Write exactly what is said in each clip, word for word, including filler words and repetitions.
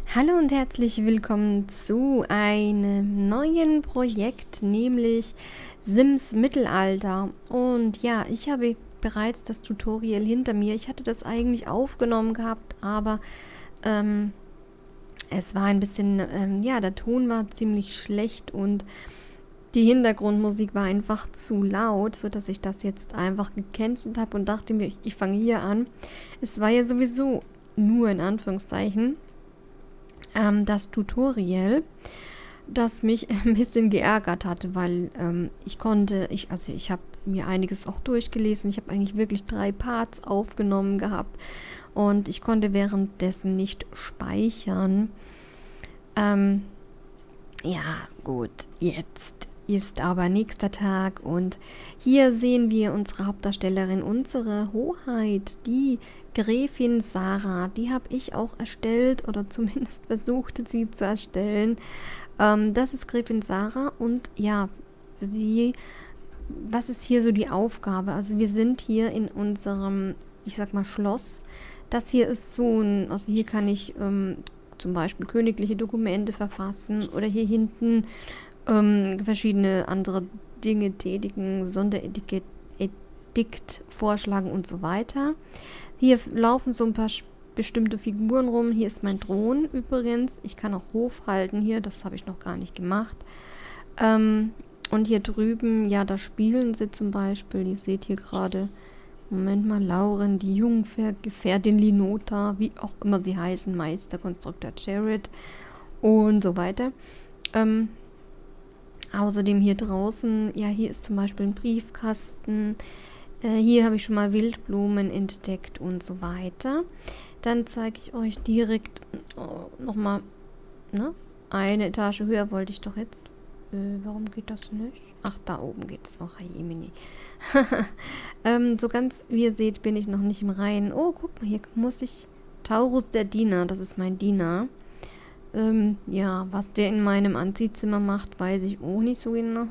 Hallo und herzlich willkommen zu einem neuen Projekt, nämlich Sims Mittelalter. Und ja, ich habe bereits das Tutorial hinter mir. Ich hatte das eigentlich aufgenommen gehabt, aber ähm, es war ein bisschen, ähm, ja, der Ton war ziemlich schlecht und die Hintergrundmusik war einfach zu laut, sodass ich das jetzt einfach gecancelt habe und dachte mir, ich, ich fange hier an. Es war ja sowieso nur in Anführungszeichen ähm, das Tutorial, das mich ein bisschen geärgert hatte, weil ähm, ich konnte, ich, also ich habe mir einiges auch durchgelesen. Ich habe eigentlich wirklich drei Parts aufgenommen gehabt und ich konnte währenddessen nicht speichern. Ähm, ja, gut, jetzt ist aber nächster Tag und hier sehen wir unsere Hauptdarstellerin, unsere Hoheit, die Gräfin Sarah. Die habe ich auch erstellt oder zumindest versucht, sie zu erstellen. Ähm, das ist Gräfin Sarah und ja, sie, was ist hier so die Aufgabe? Also wir sind hier in unserem, ich sag mal, Schloss. Das hier ist so ein, also hier kann ich ähm, zum Beispiel königliche Dokumente verfassen oder hier hinten ähm, verschiedene andere Dinge tätigen, Sonderedikt Edikt vorschlagen und so weiter. Hier laufen so ein paar bestimmte Figuren rum. Hier ist mein Thron übrigens. Ich kann auch Hof halten hier, das habe ich noch gar nicht gemacht. Ähm, und hier drüben, ja, da spielen sie zum Beispiel, ihr seht hier gerade, Moment mal, Lauren, die Junggefährtin Linota, wie auch immer sie heißen, Meister, Konstrukteur Jared und so weiter. Ähm, außerdem hier draußen, ja, hier ist zum Beispiel ein Briefkasten. Äh, hier habe ich schon mal Wildblumen entdeckt und so weiter. Dann zeige ich euch direkt oh, nochmal, ne? Eine Etage höher wollte ich doch jetzt. Äh, warum geht das nicht? Ach, da oben geht es auch. Jemini. ähm, so ganz, wie ihr seht, bin ich noch nicht im Reinen. Oh, guck mal, hier muss ich... Taurus der Diener, das ist mein Diener. Ähm, ja, was der in meinem Anziehzimmer macht, weiß ich auch nicht so genau.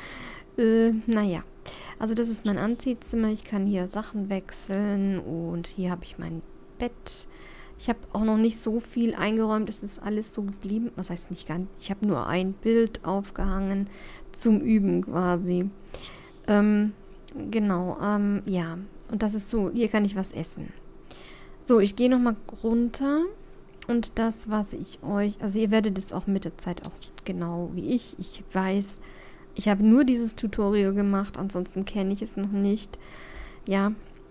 äh, naja. Also das ist mein Anziehzimmer. Ich kann hier Sachen wechseln und hier habe ich mein Bett. Ich habe auch noch nicht so viel eingeräumt. Es ist alles so geblieben. Was heißt nicht ganz? Ich habe nur ein Bild aufgehangen zum Üben quasi. Ähm, genau, ähm, ja. Und das ist so, hier kann ich was essen. So, ich gehe nochmal runter. Und das, was ich euch... Also ihr werdet es auch mit der Zeit auch genau wie ich. Ich weiß... Ich habe nur dieses Tutorial gemacht, ansonsten kenne ich es noch nicht. Ja.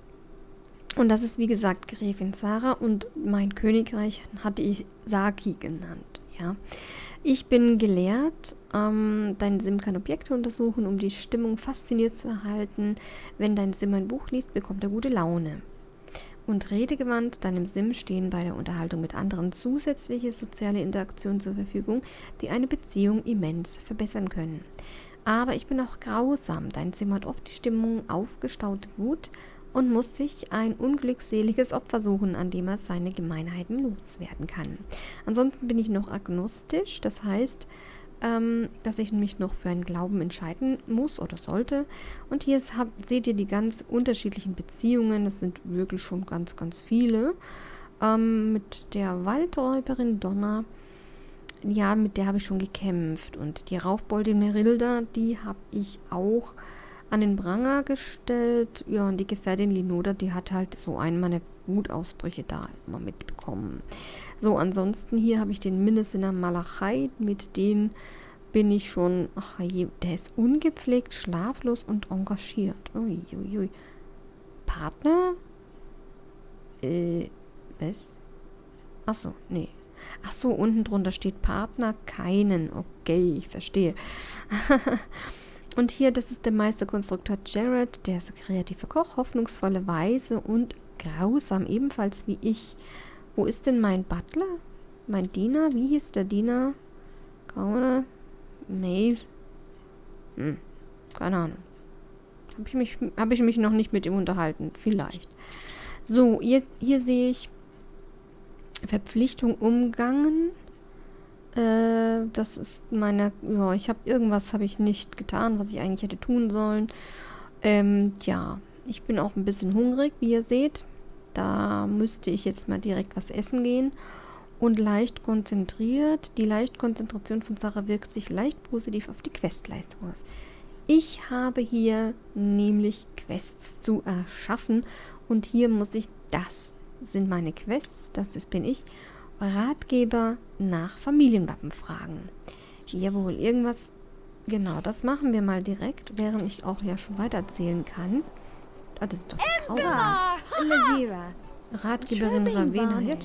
Und das ist, wie gesagt, Gräfin Sarah und mein Königreich hatte ich Saki genannt. Ja. Ich bin gelehrt. Ähm, dein Sim kann Objekte untersuchen, um die Stimmung fasziniert zu erhalten. Wenn dein Sim ein Buch liest, bekommt er gute Laune. Und redegewandt, deinem Sim stehen bei der Unterhaltung mit anderen zusätzliche soziale Interaktionen zur Verfügung, die eine Beziehung immens verbessern können. Aber ich bin auch grausam. Dein Sim hat oft die Stimmung aufgestaute Wut und muss sich ein unglückseliges Opfer suchen, an dem er seine Gemeinheiten loswerden kann. Ansonsten bin ich noch agnostisch, das heißt, ähm, dass ich mich noch für einen Glauben entscheiden muss oder sollte. Und hier ist, hab, seht ihr die ganz unterschiedlichen Beziehungen, das sind wirklich schon ganz, ganz viele. Ähm, mit der Waldräuberin Donna, ja, mit der habe ich schon gekämpft. Und die Raufboldin Merilda, die habe ich auch an den Pranger gestellt. Ja, und die Gefährtin Linoda, die hat halt so einen meiner Wutausbrüche da immer mitbekommen. So, ansonsten hier habe ich den Minnesinner Malachai, mit denen bin ich schon, ach je, der ist ungepflegt, schlaflos und engagiert. Uiuiui. Ui, ui. Partner? Äh, was? Achso, nee. Ach so, unten drunter steht Partner, keinen. Okay, ich verstehe. Und hier, das ist der Meisterkonstrukteur Jared, der ist ein kreativer Koch, hoffnungsvolle Weise und grausam, ebenfalls wie ich. Wo ist denn mein Butler? Mein Diener? Wie hieß der Diener? Gauna? Maeve? Hm, keine Ahnung. Habe ich, mich, hab ich mich noch nicht mit ihm unterhalten? Vielleicht. So, hier, hier sehe ich Verpflichtung umgangen. Äh, das ist meine... Ja, ich habe irgendwas habe ich nicht getan, was ich eigentlich hätte tun sollen. Ähm, ja, ich bin auch ein bisschen hungrig, wie ihr seht. Da müsste ich jetzt mal direkt was essen gehen. und leicht konzentriert. Die Leichtkonzentration von Sarah wirkt sich leicht positiv auf die Questleistung aus. Ich habe hier nämlich Quests zu erschaffen und hier muss ich, das sind meine Quests, das ist, bin ich, Ratgeber nach Familienwappen fragen. Jawohl, irgendwas, genau, das machen wir mal direkt, während ich auch ja schon weiter erzählen kann. Ah, das ist doch die Frau. Ratgeberin Ravena. Ja,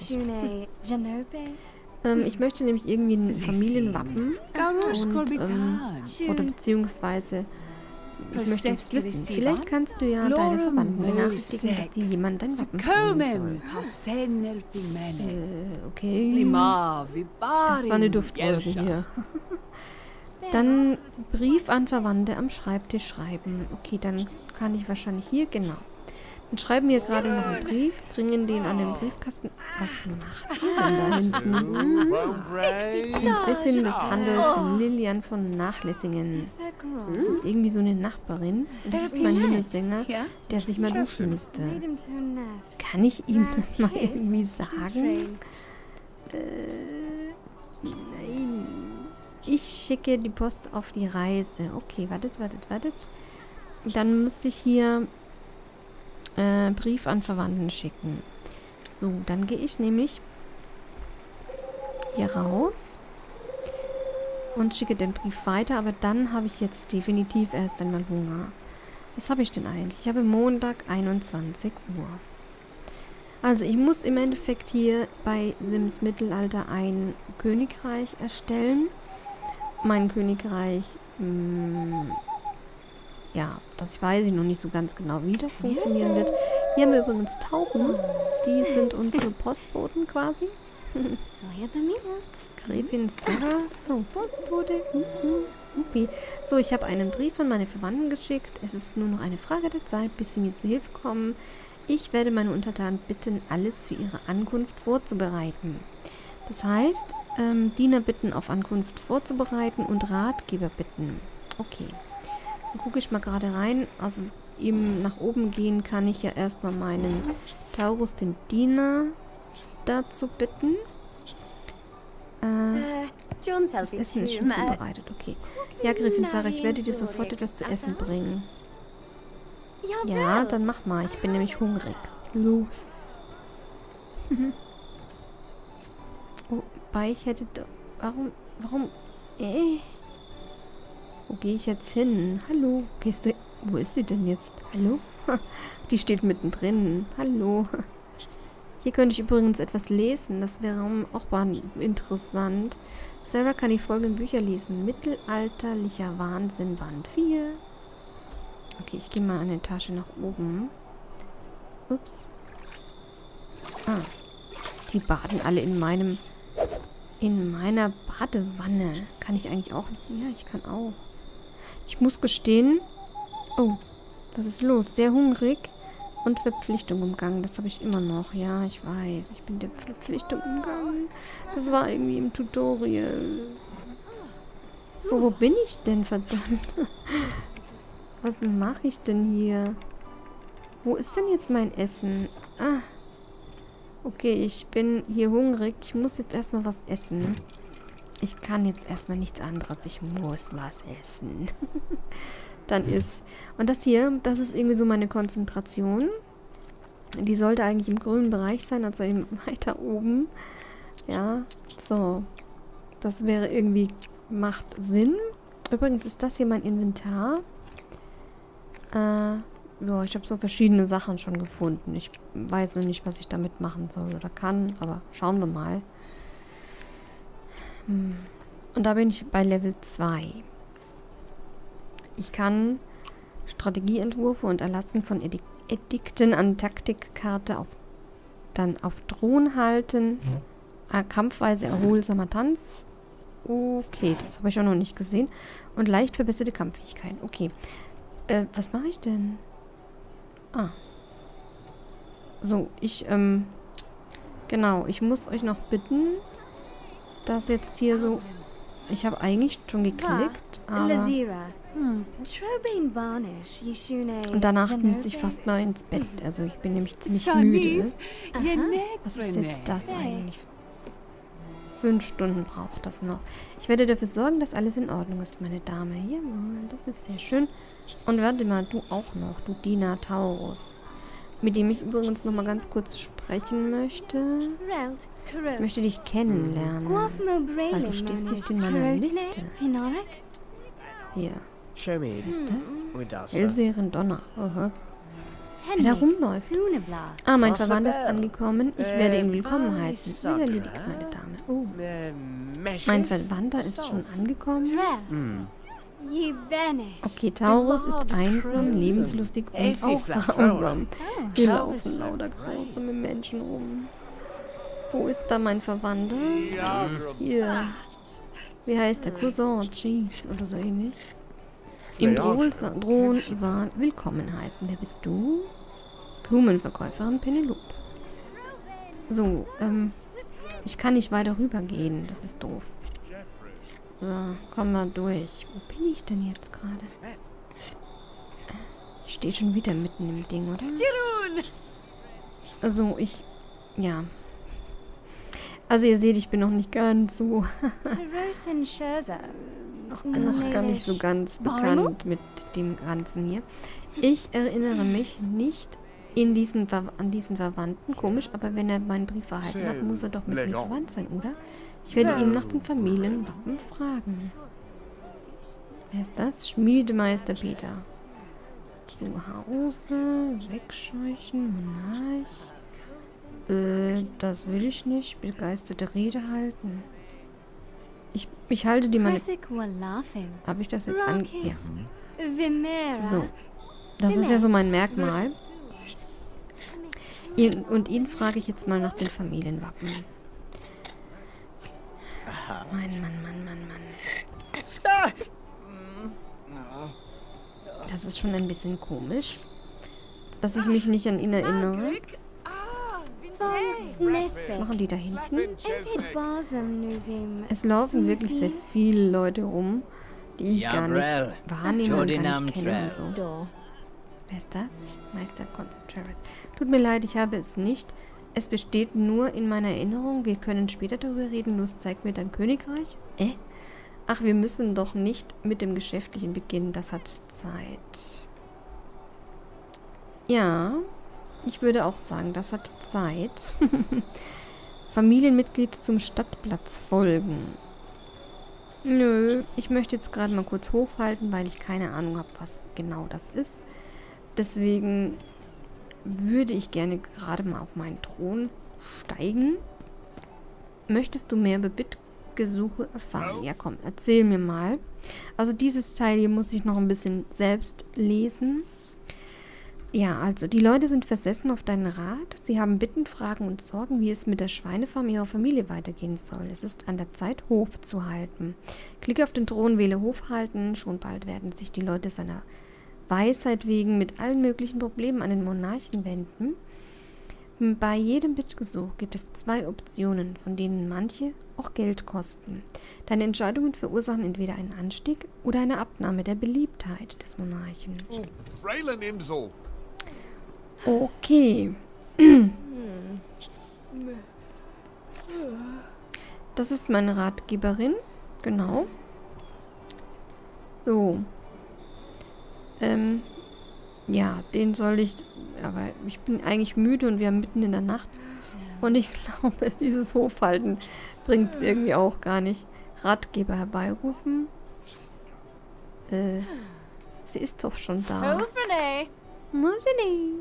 ähm, ich möchte nämlich irgendwie ein Familienwappen und, ähm, oder beziehungsweise ich möchte es wissen. Vielleicht kannst du ja deine Verwandten benachrichtigen, dass dir jemand dein Wappen bringen soll. Äh, okay. Das war eine Duftwolke hier. Dann Brief an Verwandte am Schreibtisch schreiben. Okay, dann kann ich wahrscheinlich hier, genau. Dann schreiben wir gerade noch einen Brief, bringen den an den Briefkasten. Was macht ihr denn da hinten? Prinzessin des Handels Lilian von Nachlessingen. Das ist irgendwie so eine Nachbarin. Und das ist mein Himmelssänger, der sich mal duschen müsste. Kann ich ihm das mal irgendwie sagen? Äh, nein. Ich schicke die Post auf die Reise. Okay, wartet, wartet, wartet. Dann muss ich hier äh, Brief an Verwandten schicken. So, dann gehe ich nämlich hier raus und schicke den Brief weiter, aber dann habe ich jetzt definitiv erst einmal Hunger. Was habe ich denn eigentlich? Ich habe Montag einundzwanzig Uhr. Also ich muss im Endeffekt hier bei Sims Mittelalter ein Königreich erstellen. Mein Königreich, mh, ja, das weiß ich noch nicht so ganz genau, wie das funktionieren wird. Hier haben wir übrigens Tauben. Die sind unsere Postboten quasi. Gräfin Sarah. So, Postbote. Mhm, supi. So, ich habe einen Brief an meine Verwandten geschickt. Es ist nur noch eine Frage der Zeit, bis sie mir zu Hilfe kommen. Ich werde meine Untertanen bitten, alles für ihre Ankunft vorzubereiten. Das heißt, ähm, Diener bitten, auf Ankunft vorzubereiten und Ratgeber bitten. Okay. Dann gucke ich mal gerade rein. Also eben nach oben gehen kann ich ja erstmal meinen Taurus, den Diener, dazu bitten. Äh, das Essen ist schon zubereitet. Okay. Ja, Gräfin Sarah, ich werde dir sofort etwas zu essen bringen. Ja, dann mach mal. Ich bin nämlich hungrig. Los. Wobei ich hätte... Warum... Warum... Äh. Wo gehe ich jetzt hin? Hallo? Gehst du... Wo ist sie denn jetzt? Hallo? Die steht mittendrin. Hallo. Hier könnte ich übrigens etwas lesen. Das wäre auch mal interessant. Sarah kann die folgenden Bücher lesen. Mittelalterlicher Wahnsinn, Band vier. Okay, ich gehe mal eine Etage nach oben. Ups. Ah. Die baden alle in meinem... In meiner Badewanne. Kann ich eigentlich auch... Ja, ich kann auch. Ich muss gestehen... Oh, was ist los? Sehr hungrig und Verpflichtung umgangen. Das habe ich immer noch. Ja, ich weiß. Ich bin der Verpflichtung umgangen. Das war irgendwie im Tutorial. So, wo bin ich denn, verdammt? Was mache ich denn hier? Wo ist denn jetzt mein Essen? Ah. Okay, ich bin hier hungrig. Ich muss jetzt erstmal was essen. Ich kann jetzt erstmal nichts anderes. Ich muss was essen. Dann ist... Und das hier, das ist irgendwie so meine Konzentration. Die sollte eigentlich im grünen Bereich sein, also eben weiter oben. Ja, so. Das wäre irgendwie... Macht Sinn. Übrigens ist das hier mein Inventar. Äh, ja, ich habe so verschiedene Sachen schon gefunden. Ich weiß noch nicht, was ich damit machen soll oder kann, aber schauen wir mal. Hm. Und da bin ich bei Level zwei. Ich kann Strategieentwürfe und Erlassen von Edik Edikten an Taktikkarte auf, dann auf Drohnen halten. Äh, Kampfweise erholsamer Tanz. Okay, das habe ich auch noch nicht gesehen. Und leicht verbesserte Kampffähigkeiten. Okay. Äh, was mache ich denn? Ah. So, ich, ähm... Genau, ich muss euch noch bitten, dass jetzt hier so... Ich habe eigentlich schon geklickt, aber... Hm. Und danach muss ich fast mal ins Bett. Also ich bin nämlich ziemlich müde. Was ist jetzt das eigentlich? Fünf Stunden braucht das noch. Ich werde dafür sorgen, dass alles in Ordnung ist, meine Dame. Jawohl, das ist sehr schön. Und warte mal, du auch noch, du Diener Taurus. Mit dem ich übrigens noch mal ganz kurz sprechen möchte. Ich möchte dich kennenlernen. Weil du stehst nicht in meiner Liste. Hier. Was ist das? Hellseherin Donner. Aha. Wer da rumläuft. Ah, mein Verwandter ist angekommen. Ich werde ihn willkommen heißen. Wieder Lydia, meine Dame. Oh. Mein Verwandter ist schon angekommen. Okay, Taurus ist einsam, lebenslustig und auch grausam. Hier laufen lauter grausame Menschen rum. Wo ist da mein Verwandter? Hier. Wie heißt der? Cousin Cheese oder so ähnlich. Im Thronsaal willkommen heißen. Wer bist du? Blumenverkäuferin Penelope. So, ähm, ich kann nicht weiter rübergehen. Das ist doof. So, komm mal durch. Wo bin ich denn jetzt gerade? Ich stehe schon wieder mitten im Ding, oder? Also, ich... Ja. Also, ihr seht, ich bin noch nicht ganz so... noch, noch gar nicht so ganz bekannt mit dem Ganzen hier. Ich erinnere mich nicht in diesen an diesen Verwandten. Komisch, aber wenn er meinen Brief erhalten hat, muss er doch mit mir verwandt sein, oder? Ich werde ihn nach den Familienwappen fragen. Wer ist das? Schmiedemeister Peter. Zu Hause, wegscheuchen, Monarch. Äh, das will ich nicht. Begeisterte Rede halten. Ich, ich halte die meine... Habe ich das jetzt an... Ja. So. Das ist ja so mein Merkmal. Ihn, und ihn frage ich jetzt mal nach den Familienwappen. Mann, Mann, Mann, Mann, Mann. Das ist schon ein bisschen komisch, dass ich mich nicht an ihn erinnere. Was machen die da hinten? Es laufen wirklich sehr viele Leute rum, die ich gar nicht wahrnehme und gar nicht kenne und so. Wer ist das? Meister Concentrate. Tut mir leid, ich habe es nicht. Es besteht nur in meiner Erinnerung. Wir können später darüber reden. Los, zeig mir dein Königreich. Äh? Ach, wir müssen doch nicht mit dem Geschäftlichen beginnen. Das hat Zeit. Ja, ich würde auch sagen, das hat Zeit. Familienmitglied zum Stadtplatz folgen. Nö, ich möchte jetzt gerade mal kurz hochhalten, weil ich keine Ahnung habe, was genau das ist. Deswegen würde ich gerne gerade mal auf meinen Thron steigen. Möchtest du mehr über Bittgesuche erfahren? Ja, komm, erzähl mir mal. Also dieses Teil hier muss ich noch ein bisschen selbst lesen. Ja, also die Leute sind versessen auf deinen Rat. Sie haben Bitten, Fragen und Sorgen, wie es mit der Schweinefarm ihrer Familie weitergehen soll. Es ist an der Zeit, Hof zu halten. Klicke auf den Thron, wähle Hof halten. Schon bald werden sich die Leute seiner Weisheit wegen mit allen möglichen Problemen an den Monarchen wenden. Bei jedem Bittgesuch gibt es zwei Optionen, von denen manche auch Geld kosten. Deine Entscheidungen verursachen entweder einen Anstieg oder eine Abnahme der Beliebtheit des Monarchen. Okay. Das ist meine Ratgeberin. Genau. So. Ähm, ja, den soll ich... Aber ich bin eigentlich müde und wir haben mitten in der Nacht. Und ich glaube, dieses Hofhalten bringt es irgendwie auch gar nicht. Ratgeber herbeirufen. Äh, sie ist doch schon da. Hofrene! Hofrene!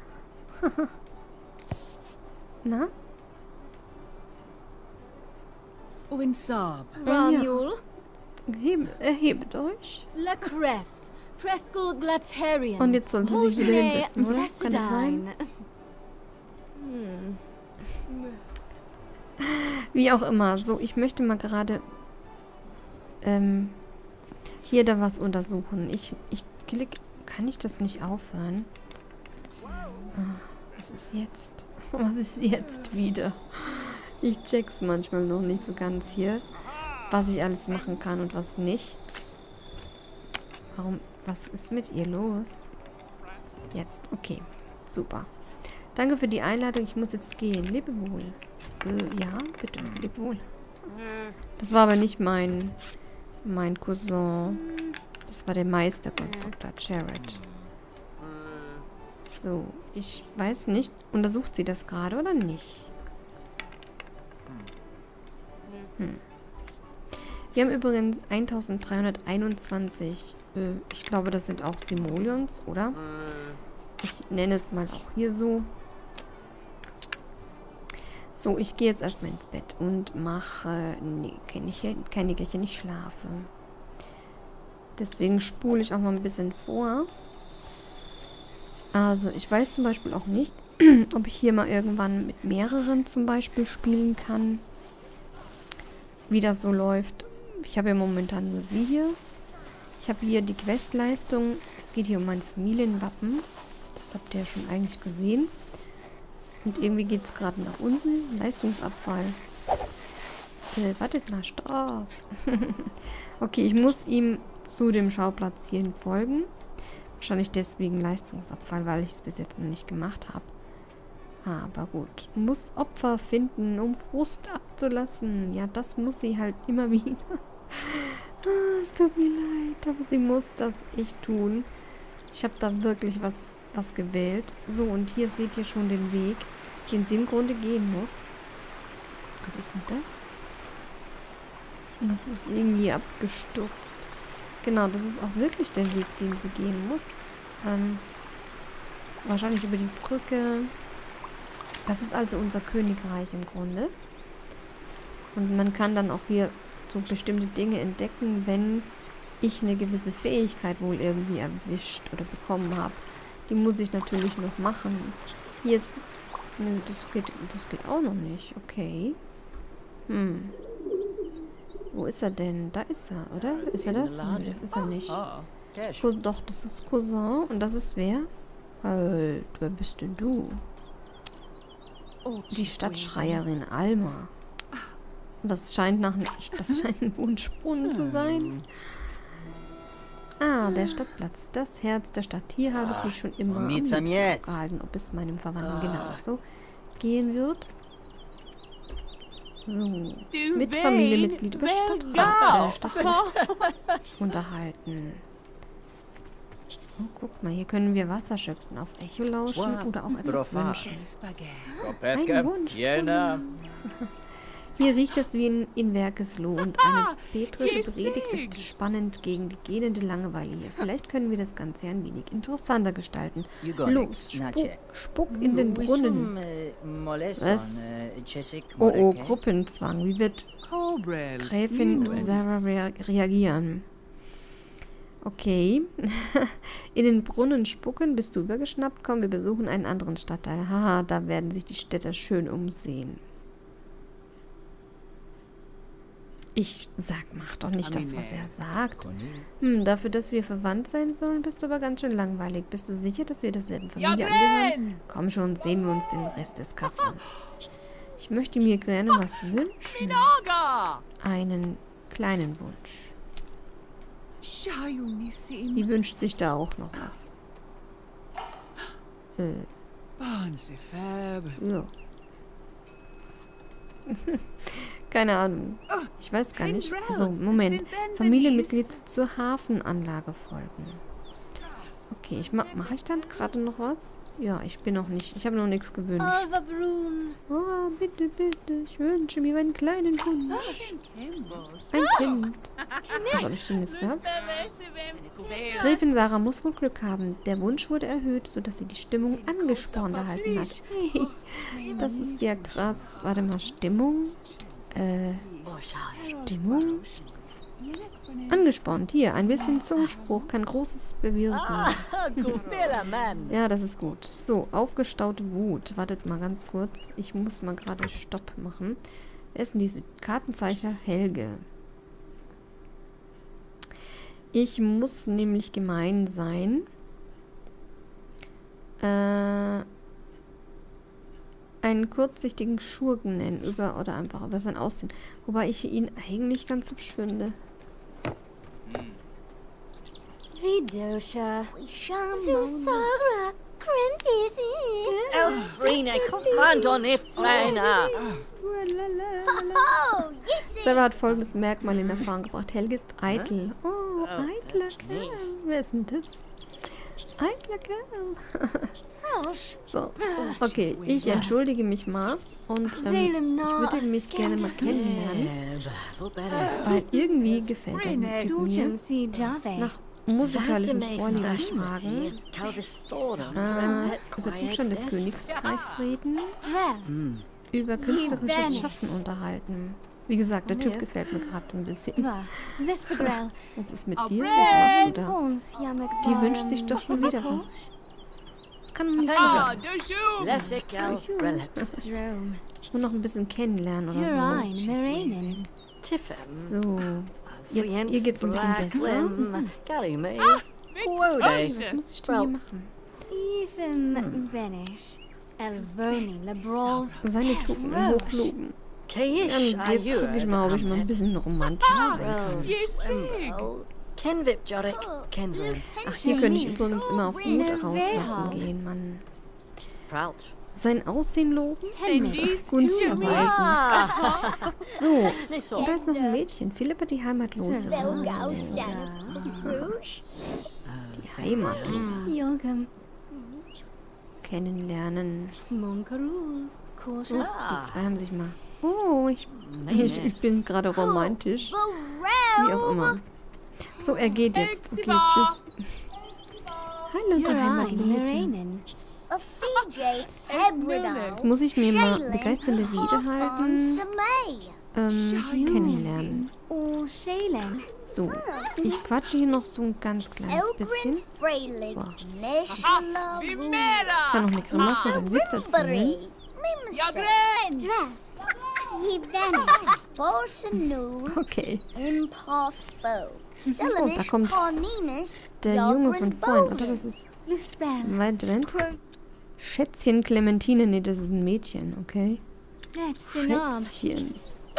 Na? Winsab. Ramul. Erheb, erhebt euch. Lacref. Preskel Glaterian. Und jetzt soll sie sich wieder hinsetzen, oder? Kann das sein? Hm. Wie auch immer. So, ich möchte mal gerade ähm, hier da was untersuchen. Ich, ich klick... Kann ich das nicht aufhören? Ah, was ist jetzt? Was ist jetzt wieder? Ich check's manchmal noch nicht so ganz hier, was ich alles machen kann und was nicht. Warum... Was ist mit ihr los? Jetzt. Okay. Super. Danke für die Einladung. Ich muss jetzt gehen. Lebe wohl. Äh, ja, bitte. Lebe wohl. Das war aber nicht mein, mein Cousin. Das war der Meisterkonstruktor, Jared. So, ich weiß nicht. Untersucht sie das gerade oder nicht? Hm. Wir haben übrigens eintausenddreihunderteinundzwanzig. Äh, ich glaube, das sind auch Simoleons, oder? Ich nenne es mal auch hier so. So, ich gehe jetzt erstmal ins Bett und mache... Nee, kein, kein Nickerchen, ich schlafe. Deswegen spule ich auch mal ein bisschen vor. Also, ich weiß zum Beispiel auch nicht, ob ich hier mal irgendwann mit mehreren zum Beispiel spielen kann. Wie das so läuft. Ich habe ja momentan nur sie hier. Ich habe hier die Questleistung. Es geht hier um mein Familienwappen. Das habt ihr ja schon eigentlich gesehen. Und irgendwie geht es gerade nach unten. Leistungsabfall. Äh, wartet mal, stopp. Okay, ich muss ihm zu dem Schauplatz hierhin folgen. Wahrscheinlich deswegen Leistungsabfall, weil ich es bis jetzt noch nicht gemacht habe. Aber gut. Muss Opfer finden, um Frust abzulassen. Ja, das muss sie halt immer wieder. Ah, es tut mir leid, aber sie muss das echt tun. Ich habe da wirklich was, was gewählt. So, und hier seht ihr schon den Weg, den sie im Grunde gehen muss. Was ist denn das? Das ist irgendwie abgestürzt. Genau, das ist auch wirklich der Weg, den sie gehen muss. Ähm, wahrscheinlich über die Brücke. Das ist also unser Königreich im Grunde. Und man kann dann auch hier so bestimmte Dinge entdecken, wenn ich eine gewisse Fähigkeit wohl irgendwie erwischt oder bekommen habe. Die muss ich natürlich noch machen. Hier jetzt... Nö, das geht, das geht auch noch nicht. Okay. Hm. Wo ist er denn? Da ist er, oder? Ist er das? Nö, das ist er nicht. Cousin, doch, das ist Cousin. Und das ist wer? Halt, wer bist denn du? Die Stadtschreierin Alma. Das scheint nach das scheint ein Wunschbrunnen zu sein. Ah, der Stadtplatz. Das Herz der Stadt. Hier habe ich mich schon immer am liebsten gehalten, ob es meinem Verwandten genauso gehen wird. So, mit Familienmitglied über Stadtrat, äh, Stadtplatz unterhalten. Oh, guck mal, hier können wir Wasser schöpfen, auf Echo lauschen oder auch etwas wünschen. Ein Wunsch. Hier riecht es wie in, in Werkesloh und eine petrische Predigt ist spannend gegen die gähnende Langeweile hier. Vielleicht können wir das Ganze ein wenig interessanter gestalten. Los, spuck, spuck in den Brunnen. Was? Oh, oh, Gruppenzwang. Wie wird Gräfin Sarah rea reagieren? Okay. In den Brunnen spucken, bist du übergeschnappt? Komm, wir besuchen einen anderen Stadtteil. Haha, da werden sich die Städter schön umsehen. Ich sag, mach doch nicht das, was er sagt. Hm, dafür, dass wir verwandt sein sollen, bist du aber ganz schön langweilig. Bist du sicher, dass wir derselben Familie angehören? Komm schon, sehen wir uns den Rest des Cups an. Ich möchte mir gerne was wünschen. Einen kleinen Wunsch. Sie wünscht sich da auch noch was. Äh. Ja. Keine Ahnung. Ich weiß gar nicht. So, Moment. Familienmitglied zur Hafenanlage folgen. Okay, ich mach, mache ich dann gerade noch was? Ja, ich bin noch nicht. Ich habe noch nichts gewünscht. Oh, bitte, bitte. Ich wünsche mir einen kleinen Wunsch. Ein Kind. Was habe ich denn jetzt gehabt? Gräfin Sarah muss wohl Glück haben. Der Wunsch wurde erhöht, sodass sie die Stimmung angespornt erhalten hat. Das ist ja krass. Warte mal, Stimmung? Äh, Stimmung? Angespornt. Hier, ein bisschen Zungenspruch kann Großes bewirken. Ja, das ist gut. So, aufgestaute Wut. Wartet mal ganz kurz. Ich muss mal gerade Stopp machen. Wer ist denn diese Kartenzeichner? Helge. Ich muss nämlich gemein sein. Äh... einen kurzsichtigen Schurken nennen, über oder einfach über sein Aussehen. Wobei ich ihn eigentlich ganz hübsch finde. Vidosha. Susara. Crimpisi. Elfrina, Comandon Iflana. Oh, yes, Sarah hat folgendes Merkmal in Erfahrung gebracht. Helge ist eitel. Oh, eitler Kerl. Wer ist denn das? Eitler Kerl. So, okay, ich entschuldige mich mal und ähm, ich würde mich gerne mal kennenlernen, weil irgendwie gefällt er mir nach musikalischen Vorlieben fragen, äh, über Zustand des Königsreichs reden, über künstlerisches Schaffen unterhalten. Wie gesagt, der Typ gefällt mir gerade ein bisschen. Was ist mit dir? Was machst du da? Die wünscht sich doch schon wieder was. Das kann man nicht sagen. Nur noch ein bisschen kennenlernen oder so. So, jetzt, ihr geht's ein bisschen besser. Was muss ich denn hier machen? Seine Tugenden hochloben. Und jetzt gucke ich mal, ob ich mal ein bisschen romantisch sein kann. Ach, hier könnte ich übrigens immer auf Mut rauslassen gehen, Mann. Sein Aussehen loben? Gunst erweisen. So, und da ist noch ein Mädchen. Philippa, die Heimatlose. Die Heimatlose. Kennenlernen. Oh, die zwei haben sich mal... Oh, ich, ich, ich bin gerade romantisch. Wie auch immer. So, er geht jetzt. Okay, tschüss. Hallo, der Heimatlose. Jetzt muss ich mir mal begeisternde Rede halten. Ähm, kennenlernen. So, ich quatsche hier noch so ein ganz kleines bisschen. Boah. Ich kann noch eine Grimasse oder einen Witz erzählen. Okay. Oh, da kommt der Junge von vorhin, oder? Das ist weit drin. Schätzchen Clementine, nee, das ist ein Mädchen, okay? Schätzchen.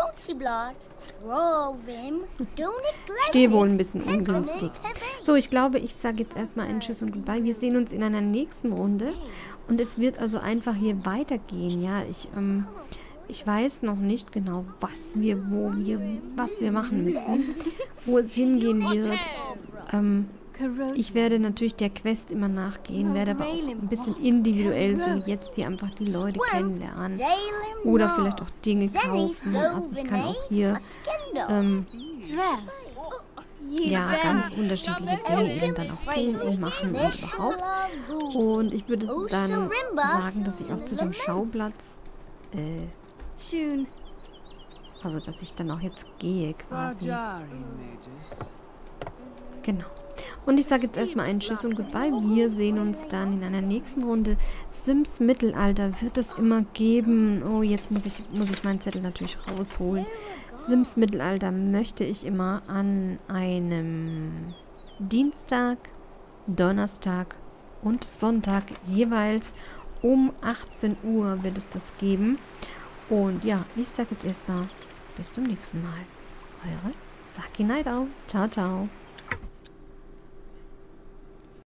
Stehe wohl ein bisschen ungünstig. So, ich glaube, ich sage jetzt erstmal einen Tschüss und Goodbye. Wir sehen uns in einer nächsten Runde. Und es wird also einfach hier weitergehen, ja. Ich, ähm, ich weiß noch nicht genau, was wir, wo wir, was wir machen müssen, wo es hingehen wird. Ähm, ich werde natürlich der Quest immer nachgehen, werde aber auch ein bisschen individuell so jetzt hier einfach die Leute kennenlernen. Oder vielleicht auch Dinge kaufen. Also ich kann auch hier ähm, ja, ganz unterschiedliche Dinge eben dann auch tun und machen und überhaupt. Und ich würde dann sagen, dass ich auch zu dem Schauplatz, äh, also dass ich dann auch jetzt gehe quasi. Genau. Und ich sage jetzt erstmal einen Tschüss und Goodbye. Wir sehen uns dann in einer nächsten Runde. Sims Mittelalter wird es immer geben. Oh, jetzt muss ich, muss ich meinen Zettel natürlich rausholen. Sims Mittelalter möchte ich immer an einem Dienstag, Donnerstag und Sonntag jeweils um achtzehn Uhr wird es das geben. Und ja, ich sage jetzt erstmal bis zum nächsten Mal. Eure Saki Night Out. Ciao, ciao.